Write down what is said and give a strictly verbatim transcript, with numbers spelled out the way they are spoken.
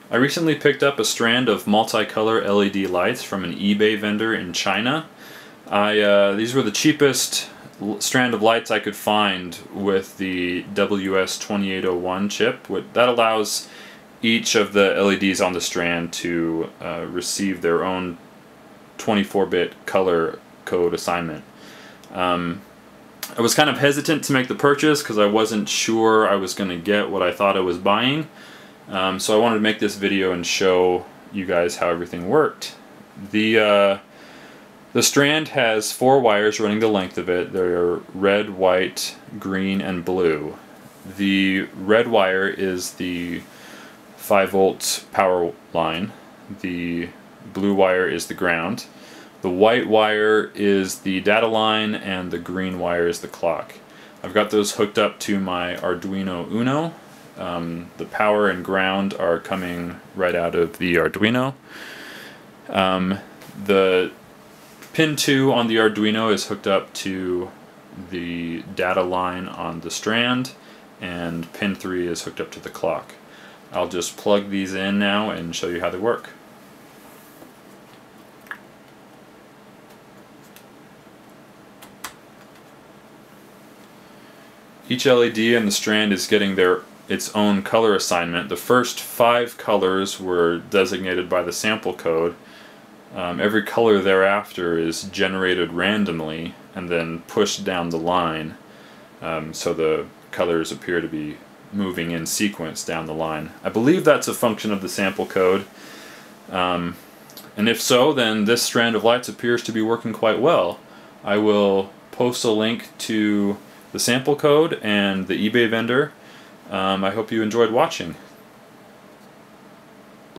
I recently picked up a strand of multicolor L E D lights from an eBay vendor in China. I, uh, these were the cheapest strand of lights I could find with the W S twenty-eight oh one chip. That allows each of the L E Ds on the strand to uh, receive their own twenty-four bit color code assignment. Um, I was kind of hesitant to make the purchase because I wasn't sure I was going to get what I thought I was buying. Um, so I wanted to make this video and show you guys how everything worked. The uh, the strand has four wires running the length of it. They're red, white, green, and blue. The red wire is the five volt power line. The blue wire is the ground. The white wire is the data line, and the green wire is the clock. I've got those hooked up to my Arduino Uno. Um, the power and ground are coming right out of the Arduino. Um, the pin two on the Arduino is hooked up to the data line on the strand, and pin three is hooked up to the clock. I'll just plug these in now and show you how they work. Each L E D in the strand is getting their its own color assignment. The first five colors were designated by the sample code. Um, every color thereafter is generated randomly and then pushed down the line, um, so the colors appear to be moving in sequence down the line. I believe that's a function of the sample code, um, and if so, then this strand of lights appears to be working quite well. I will post a link to the sample code and the eBay vendor. Um, I hope you enjoyed watching.